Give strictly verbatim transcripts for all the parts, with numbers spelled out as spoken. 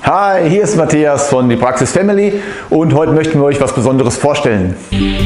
Hi, hier ist Matthias von die Praxis Family und heute möchten wir euch was Besonderes vorstellen.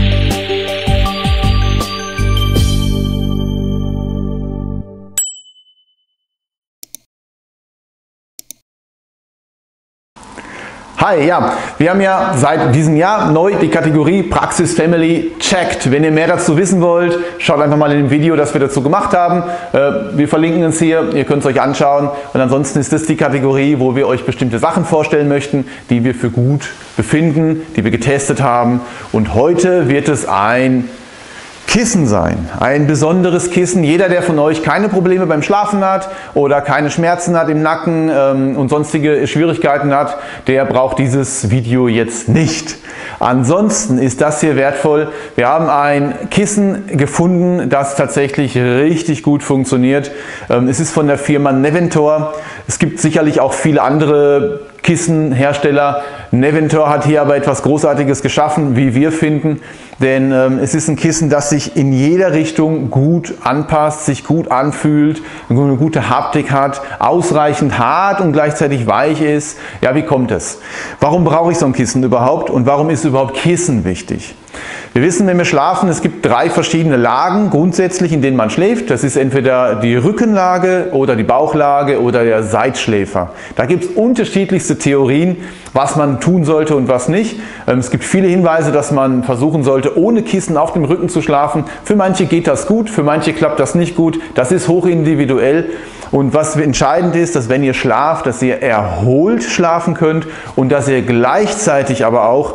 Hi, ja, wir haben ja seit diesem Jahr neu die Kategorie Praxis Family checkt. Wenn ihr mehr dazu wissen wollt, schaut einfach mal in dem Video, das wir dazu gemacht haben. Wir verlinken es hier, ihr könnt es euch anschauen. Und ansonsten ist das die Kategorie, wo wir euch bestimmte Sachen vorstellen möchten, die wir für gut befinden, die wir getestet haben. Und heute wird es ein Kissen sein. Ein besonderes Kissen. Jeder, der von euch keine Probleme beim Schlafen hat oder keine Schmerzen hat im Nacken ähm, und sonstige Schwierigkeiten hat, der braucht dieses Video jetzt nicht. Ansonsten ist das hier wertvoll. Wir haben ein Kissen gefunden, das tatsächlich richtig gut funktioniert. Ähm, es ist von der Firma Neventor. Es gibt sicherlich auch viele andere Kissenhersteller. Neventor hat hier aber etwas Großartiges geschaffen, wie wir finden, denn ähm, es ist ein Kissen, das sich in jeder Richtung gut anpasst, sich gut anfühlt, eine gute Haptik hat, ausreichend hart und gleichzeitig weich ist. Ja, wie kommt es? Warum brauche ich so ein Kissen überhaupt und warum ist überhaupt Kissen wichtig? Wir wissen, wenn wir schlafen, es gibt drei verschiedene Lagen grundsätzlich, in denen man schläft. Das ist entweder die Rückenlage oder die Bauchlage oder der Seitschläfer. Da gibt es unterschiedlichste Theorien, was man tun sollte und was nicht. Es gibt viele Hinweise, dass man versuchen sollte, ohne Kissen auf dem Rücken zu schlafen. Für manche geht das gut, für manche klappt das nicht gut. Das ist hochindividuell. Und was entscheidend ist, dass wenn ihr schlaft, dass ihr erholt schlafen könnt und dass ihr gleichzeitig aber auch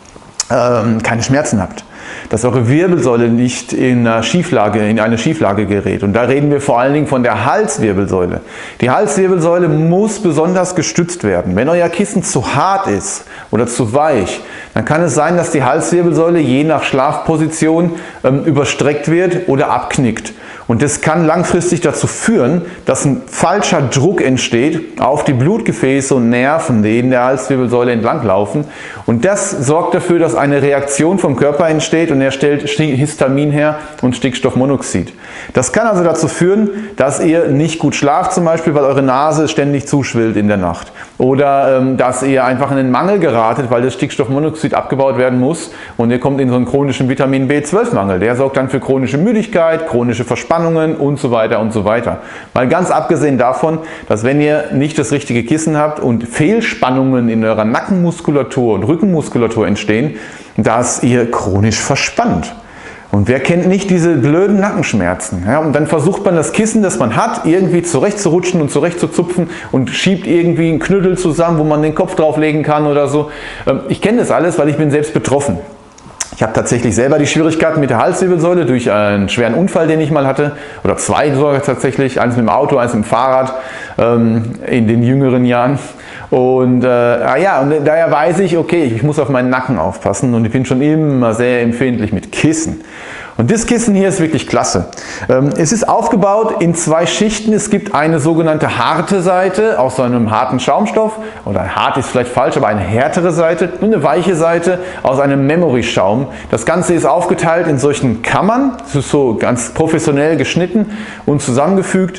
ähm, keine Schmerzen habt. Dass eure Wirbelsäule nicht in eine Schieflage, in eine Schieflage gerät. Und da reden wir vor allen Dingen von der Halswirbelsäule. Die Halswirbelsäule muss besonders gestützt werden. Wenn euer Kissen zu hart ist oder zu weich, dann kann es sein, dass die Halswirbelsäule je nach Schlafposition ähm, überstreckt wird oder abknickt. Und das kann langfristig dazu führen, dass ein falscher Druck entsteht auf die Blutgefäße und Nerven, die in der Halswirbelsäule entlang laufen. Und das sorgt dafür, dass eine Reaktion vom Körper entsteht und er stellt Histamin her und Stickstoffmonoxid. Das kann also dazu führen, dass ihr nicht gut schlaft, zum Beispiel, weil eure Nase ständig zuschwillt in der Nacht. Oder ähm, dass ihr einfach in den Mangel geratet, weil das Stickstoffmonoxid abgebaut werden muss und ihr kommt in so einen chronischen Vitamin B zwölf Mangel. Der sorgt dann für chronische Müdigkeit, chronische Verspannungen und so weiter und so weiter. Mal ganz abgesehen davon, dass wenn ihr nicht das richtige Kissen habt und Fehlspannungen in eurer Nackenmuskulatur und Rückenmuskulatur entstehen, dass ihr chronisch verspannt. Und wer kennt nicht diese blöden Nackenschmerzen? Ja, und dann versucht man das Kissen, das man hat, irgendwie zurechtzurutschen und zurechtzuzupfen und schiebt irgendwie einen Knüttel zusammen, wo man den Kopf drauflegen kann oder so. Ich kenne das alles, weil ich bin selbst betroffen. Ich habe tatsächlich selber die Schwierigkeiten mit der Halswirbelsäule durch einen schweren Unfall, den ich mal hatte, oder zwei sogar tatsächlich, eins mit dem Auto, eins mit dem Fahrrad ähm, in den jüngeren Jahren. Und äh, ja, und daher weiß ich, okay, ich muss auf meinen Nacken aufpassen und ich bin schon immer sehr empfindlich mit Kissen. Und das Kissen hier ist wirklich klasse. Ähm, es ist aufgebaut in zwei Schichten. Es gibt eine sogenannte harte Seite aus so einem harten Schaumstoff, oder hart ist vielleicht falsch, aber eine härtere Seite, und eine weiche Seite aus einem Memory-Schaum. Das Ganze ist aufgeteilt in solchen Kammern. Es ist so ganz professionell geschnitten und zusammengefügt.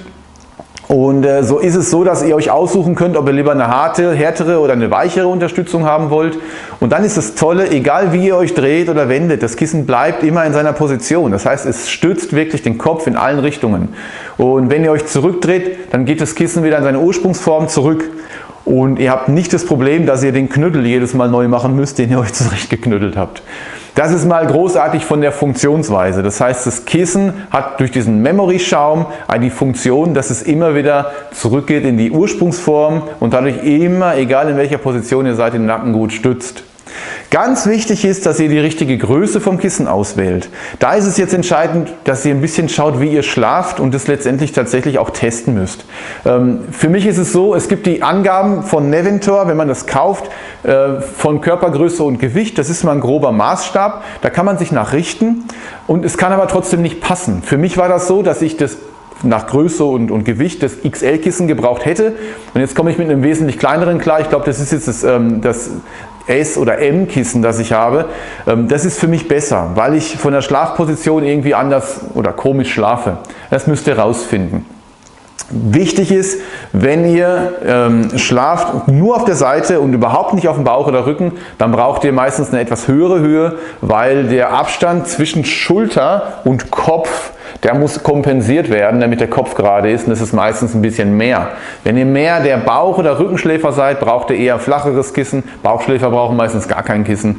Und äh, so ist es so, dass ihr euch aussuchen könnt, ob ihr lieber eine harte, härtere oder eine weichere Unterstützung haben wollt. Und dann ist das Tolle, egal wie ihr euch dreht oder wendet, das Kissen bleibt immer in seiner Position. Das heißt, es stützt wirklich den Kopf in allen Richtungen. Und wenn ihr euch zurückdreht, dann geht das Kissen wieder in seine Ursprungsform zurück. Und ihr habt nicht das Problem, dass ihr den Knüttel jedes Mal neu machen müsst, den ihr euch zurechtgeknüttelt habt. Das ist mal großartig von der Funktionsweise. Das heißt, das Kissen hat durch diesen Memory-Schaum die Funktion, dass es immer wieder zurückgeht in die Ursprungsform und dadurch immer, egal in welcher Position ihr seid, den Nacken gut stützt. Ganz wichtig ist, dass ihr die richtige Größe vom Kissen auswählt. Da ist es jetzt entscheidend, dass ihr ein bisschen schaut, wie ihr schlaft und das letztendlich tatsächlich auch testen müsst. Ähm, für mich ist es so, es gibt die Angaben von Neventor, wenn man das kauft, äh, von Körpergröße und Gewicht. Das ist mal ein grober Maßstab, da kann man sich nachrichten und es kann aber trotzdem nicht passen. Für mich war das so, dass ich das nach Größe und, und Gewicht das X L-Kissen gebraucht hätte und jetzt komme ich mit einem wesentlich kleineren klar. Ich glaube, das ist jetzt das, ähm, das S- oder M-Kissen, das ich habe. Ähm, das ist für mich besser, weil ich von der Schlafposition irgendwie anders oder komisch schlafe. Das müsst ihr rausfinden. Wichtig ist, wenn ihr ähm, schlaft nur auf der Seite und überhaupt nicht auf dem Bauch oder Rücken, dann braucht ihr meistens eine etwas höhere Höhe, weil der Abstand zwischen Schulter und Kopf, der muss kompensiert werden, damit der Kopf gerade ist, und das ist meistens ein bisschen mehr. Wenn ihr mehr der Bauch- oder Rückenschläfer seid, braucht ihr eher flacheres Kissen. Bauchschläfer brauchen meistens gar kein Kissen.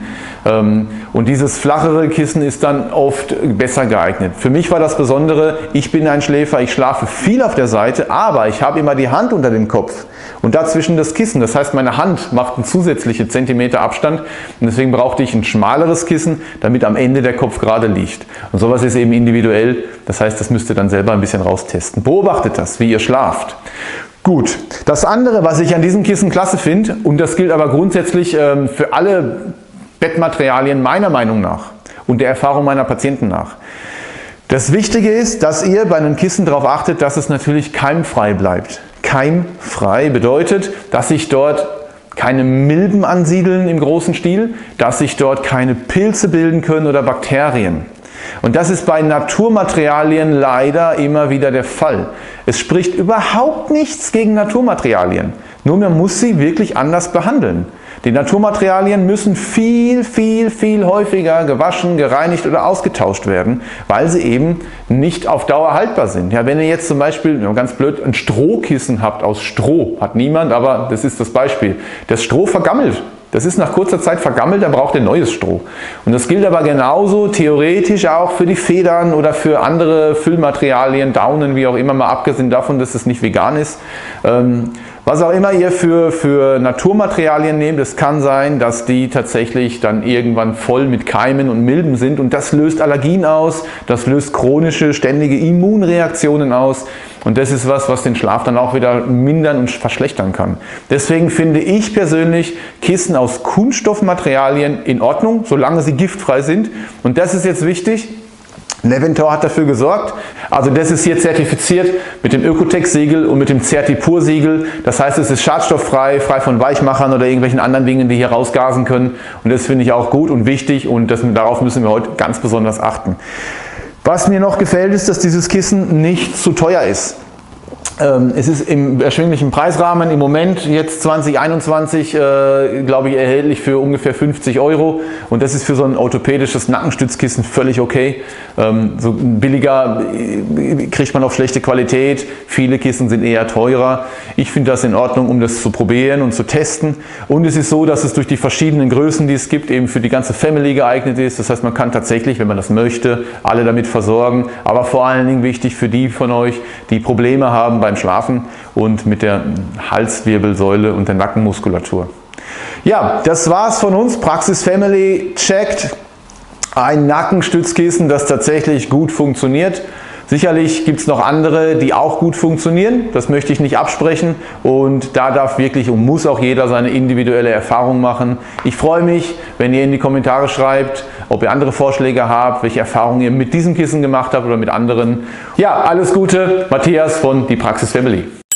Und dieses flachere Kissen ist dann oft besser geeignet. Für mich war das Besondere, ich bin ein Schläfer, ich schlafe viel auf der Seite, aber ich habe immer die Hand unter dem Kopf und dazwischen das Kissen. Das heißt, meine Hand macht einen zusätzlichen Zentimeter Abstand und deswegen brauchte ich ein schmaleres Kissen, damit am Ende der Kopf gerade liegt. Und sowas ist eben individuell. Das heißt, das müsst ihr dann selber ein bisschen raustesten. Beobachtet das, wie ihr schlaft. Gut, das andere, was ich an diesem Kissen klasse finde, und das gilt aber grundsätzlich ähm, für alle Bettmaterialien meiner Meinung nach und der Erfahrung meiner Patienten nach. Das Wichtige ist, dass ihr bei einem Kissen darauf achtet, dass es natürlich keimfrei bleibt. Keimfrei bedeutet, dass sich dort keine Milben ansiedeln im großen Stil, dass sich dort keine Pilze bilden können oder Bakterien. Und das ist bei Naturmaterialien leider immer wieder der Fall. Es spricht überhaupt nichts gegen Naturmaterialien, nur man muss sie wirklich anders behandeln. Die Naturmaterialien müssen viel, viel, viel häufiger gewaschen, gereinigt oder ausgetauscht werden, weil sie eben nicht auf Dauer haltbar sind. Ja, wenn ihr jetzt zum Beispiel, ganz blöd, ein Strohkissen habt aus Stroh, hat niemand, aber das ist das Beispiel. Das Stroh vergammelt. Das ist nach kurzer Zeit vergammelt, dann braucht ihr neues Stroh. Und das gilt aber genauso theoretisch auch für die Federn oder für andere Füllmaterialien, Daunen, wie auch immer, mal abgesehen davon, dass es nicht vegan ist. Ähm, was auch immer ihr für, für Naturmaterialien nehmt, es kann sein, dass die tatsächlich dann irgendwann voll mit Keimen und Milben sind und das löst Allergien aus, das löst chronische, ständige Immunreaktionen aus. Und das ist was, was den Schlaf dann auch wieder mindern und verschlechtern kann. Deswegen finde ich persönlich Kissen aus Kunststoffmaterialien in Ordnung, solange sie giftfrei sind. Und das ist jetzt wichtig. Leventor hat dafür gesorgt, also das ist hier zertifiziert mit dem Ökotech-Siegel und mit dem Certipur-Siegel. Das heißt, es ist schadstofffrei, frei von Weichmachern oder irgendwelchen anderen Dingen, die hier rausgasen können. Und das finde ich auch gut und wichtig und das, darauf müssen wir heute ganz besonders achten. Was mir noch gefällt, ist, dass dieses Kissen nicht zu teuer ist. Es ist im erschwinglichen Preisrahmen im Moment jetzt zwanzig einundzwanzig, äh, glaube ich, erhältlich für ungefähr fünfzig Euro und das ist für so ein orthopädisches Nackenstützkissen völlig okay. Ähm, so billiger kriegt man auch schlechte Qualität, viele Kissen sind eher teurer. Ich finde das in Ordnung, um das zu probieren und zu testen und es ist so, dass es durch die verschiedenen Größen, die es gibt, eben für die ganze Family geeignet ist. Das heißt, man kann tatsächlich, wenn man das möchte, alle damit versorgen, aber vor allen Dingen wichtig für die von euch, die Probleme haben beim Schlafen und mit der Halswirbelsäule und der Nackenmuskulatur. Ja, das war's von uns. Praxis Family checkt ein Nackenstützkissen, das tatsächlich gut funktioniert. Sicherlich gibt es noch andere, die auch gut funktionieren, das möchte ich nicht absprechen und da darf wirklich und muss auch jeder seine individuelle Erfahrung machen. Ich freue mich, wenn ihr in die Kommentare schreibt, ob ihr andere Vorschläge habt, welche Erfahrungen ihr mit diesem Kissen gemacht habt oder mit anderen. Ja, alles Gute, Matthias von die Praxis Family.